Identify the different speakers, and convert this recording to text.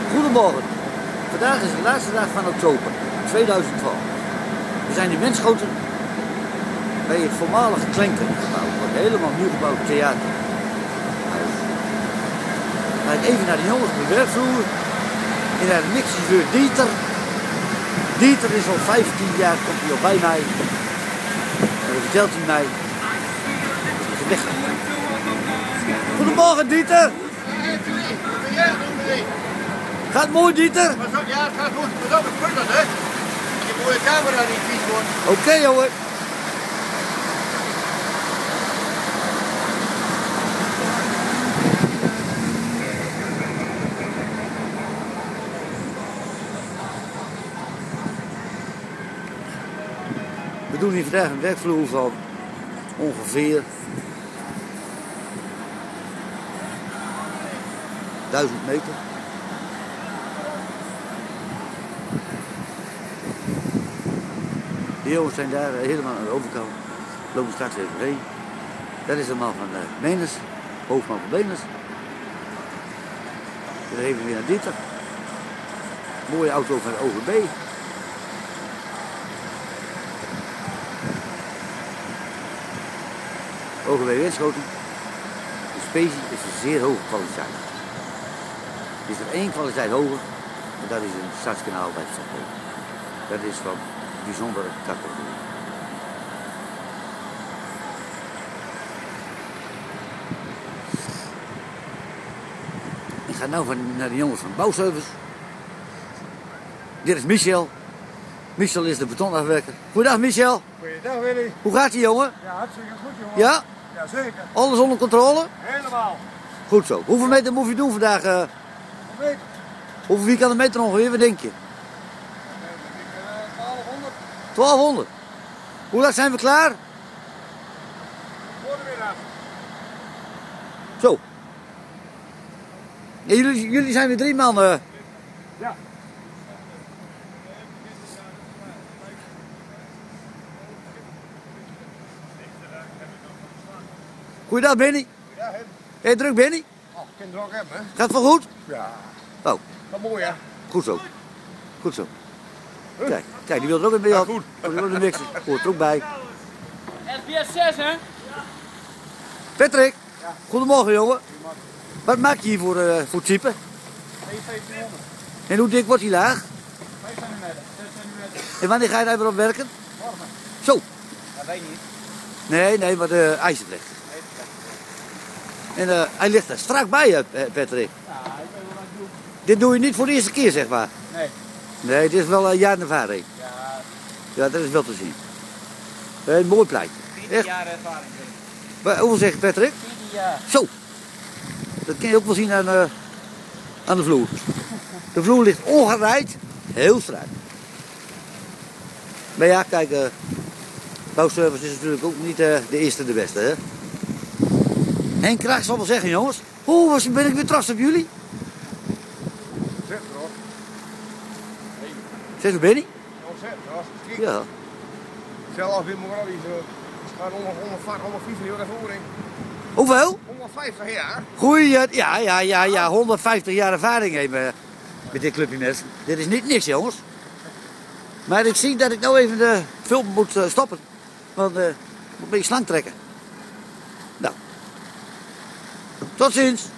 Speaker 1: Goedemorgen. Vandaag is de laatste dag van oktober 2012. We zijn in Winschoten bij het voormalige Klenkengebouw, wat helemaal nieuw gebouwd theater. Dan ga ik even naar de jongens op de werkvloer en naar de mixchauffeur Dieter. Dieter is al 15 jaar, komt hij al bij mij. En dan vertelt hij mij dat hij weg gaat. Goedemorgen Dieter! Gaat mooi Dieter?
Speaker 2: Ja, het gaat goed. Pas op, het sputtert, hè? Je moet je camera niet vies worden.
Speaker 1: Oké, jongen. We doen hier vandaag een werkvloer van ongeveer 1000 meter. De jongens zijn daar helemaal aan de overkant. We lopen straks even heen. Dat is de man van Meners, hoofdman van Meners. Dan even weer naar Dieter. Mooie auto van de OVB. OVB Winschoten. De specie is een zeer hoge kwaliteit. Er is er één kwaliteit hoger en dat is een stadskanaal bij Van. Dat is van bijzondere categorie. Ik ga nu naar de jongens van Bouwservice. Dit is Michel. Michel is de betonafwerker. Goedendag Michel.
Speaker 2: Goeiedag Willy.
Speaker 1: Hoe gaat ie jongen?
Speaker 2: Ja, hartstikke goed jongen.
Speaker 1: Ja?
Speaker 2: Jazeker.
Speaker 1: Alles onder controle?
Speaker 2: Helemaal.
Speaker 1: Goed zo. Hoeveel meter moet je doen vandaag?
Speaker 2: Weet.
Speaker 1: Hoeveel vierkante meter ongeveer? Wat denk je?
Speaker 2: 1200.
Speaker 1: 1200. Hoe laat zijn we klaar?
Speaker 2: Voor de middag.
Speaker 1: Zo. Ja, jullie zijn weer 3 man.
Speaker 2: Ja.
Speaker 1: Goeiedag Benny.
Speaker 2: Ja, hè.
Speaker 1: Hey, druk Benny.
Speaker 2: Oh, ik kan het er ook hebben, hè?
Speaker 1: Gaat het wel goed?
Speaker 2: Ja.
Speaker 1: Oh,
Speaker 2: Dat mooi, hè?
Speaker 1: goed zo. Goed zo. Kijk, die wil er ook in bij jou.
Speaker 2: Ja, goed.
Speaker 1: Die wil er een mixen. Hoort er ook bij.
Speaker 3: SBS 6, hè?
Speaker 1: Patrick.
Speaker 2: Ja.
Speaker 1: Goedemorgen jongen. Wat maak je hier voor type?
Speaker 2: 1500.
Speaker 1: En hoe dik wordt die laag?
Speaker 2: 5 centimeter. 6 centimeter.
Speaker 1: En wanneer ga je daar weer op werken?
Speaker 2: Morgen.
Speaker 1: Zo.
Speaker 2: Dat weet je niet.
Speaker 1: Nee, maar de ijzer ligt. En hij ligt er strak bij, Patrick.
Speaker 2: Ja, ik weet wel wat ik doe.
Speaker 1: Dit doe je niet voor de eerste keer, zeg maar.
Speaker 2: Nee.
Speaker 1: Nee, dit is wel een jaar ervaring.
Speaker 2: Ja,
Speaker 1: Ja, dat is wel te zien. Een mooi pleitje.
Speaker 3: 14
Speaker 1: Echt?
Speaker 3: jaar ervaring.
Speaker 1: Hoeveel zeg je, Patrick?
Speaker 3: 14 jaar.
Speaker 1: Zo. Dat kun je ook wel zien aan de vloer. De vloer ligt ongereid, heel strak. Maar ja, kijk, Bouwservice is natuurlijk ook niet de eerste de beste, hè? Henk Kraag zal wel zeggen, jongens. Ben ik weer trots op jullie?
Speaker 2: zet erop.
Speaker 1: Zeg je, Benny?
Speaker 2: Zet erop.
Speaker 1: Ja.
Speaker 2: Zelf weer maar wel iets. Gaat 150 jaar ervaring.
Speaker 1: Hoeveel?
Speaker 2: 150 jaar.
Speaker 1: Goeie, ja, 150 jaar ervaring hebben met dit clubje mensen. Dit is niet niks, jongens. Maar ik zie dat ik nou even de film moet stoppen. Want ik moet een beetje slang trekken. Nou. Tot ziens.